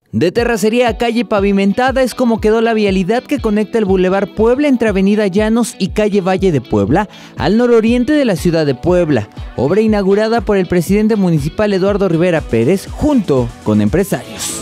De terracería a calle pavimentada es como quedó la vialidad que conecta el Boulevard Puebla entre Avenida Llanos y calle Valle de Puebla al nororiente de la ciudad de Puebla, obra inaugurada por el presidente municipal Eduardo Rivera Pérez junto con empresarios.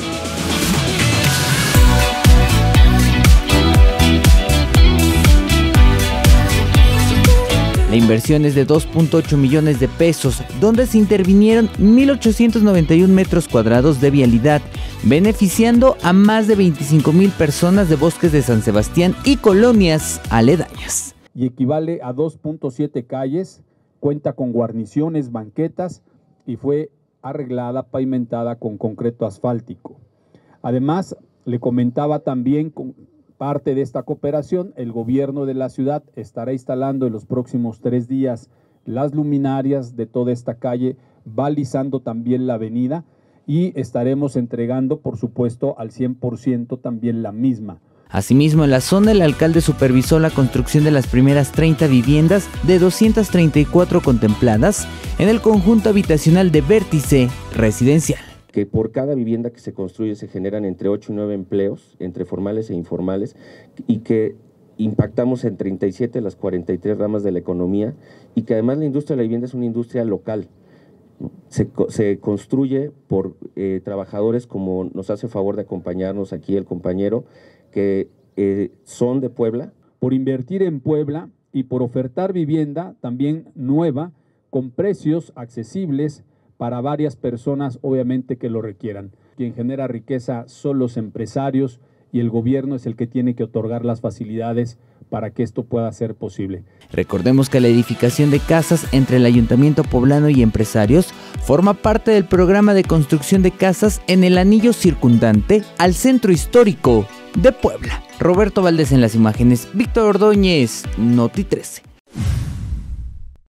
La inversión es de 2.8 millones de pesos, donde se intervinieron 1.891 metros cuadrados de vialidad, beneficiando a más de 25,000 personas de Bosques de San Sebastián y colonias aledañas. Y equivale a 2.7 calles, cuenta con guarniciones, banquetas y fue arreglada, pavimentada con concreto asfáltico. Además, le comentaba también con parte de esta cooperación, el gobierno de la ciudad estará instalando en los próximos 3 días las luminarias de toda esta calle, balizando también la avenida y estaremos entregando, por supuesto, al 100% también la misma. Asimismo, en la zona el alcalde supervisó la construcción de las primeras 30 viviendas de 234 contempladas en el conjunto habitacional de Vértice Residencial. Que por cada vivienda que se construye se generan entre 8 y 9 empleos, entre formales e informales, y que impactamos en 37 de las 43 ramas de la economía, y que además la industria de la vivienda es una industria local. Se construye por trabajadores, como nos hace favor de acompañarnos aquí el compañero, que son de Puebla. Por invertir en Puebla y por ofertar vivienda también nueva, con precios accesibles, para varias personas obviamente que lo requieran. Quien genera riqueza son los empresarios y el gobierno es el que tiene que otorgar las facilidades para que esto pueda ser posible. Recordemos que la edificación de casas entre el Ayuntamiento poblano y empresarios forma parte del programa de construcción de casas en el anillo circundante al centro histórico de Puebla. Roberto Valdés en las imágenes, Víctor Ordóñez, Noti 13.